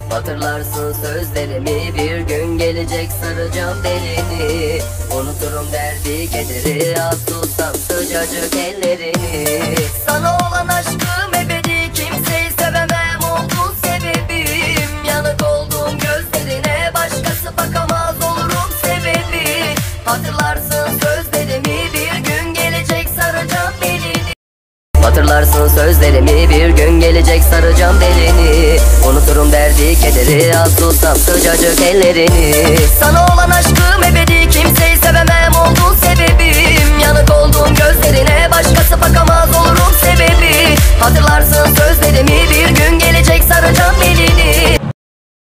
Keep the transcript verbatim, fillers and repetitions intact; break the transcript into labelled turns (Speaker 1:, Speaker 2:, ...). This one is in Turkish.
Speaker 1: Hatırlarsın sözlerimi, bir gün gelecek saracağım belini. Unuturum derdi kederi, az tutsam sıcacık ellerini. Sana olan aşkım ebedi, kimseyi sevemem oldu sebebim. Yanık oldum gözlerine, başkası bakamaz olurum sebebi. Hatırlarsın sözlerimi, bir gün gelecek saracağım belini. Hatırlarsın sözlerimi, bir gün gelecek saracağım belini. Unuturum derdi kederi, az tutsam sıcacık ellerini. Sana olan aşkım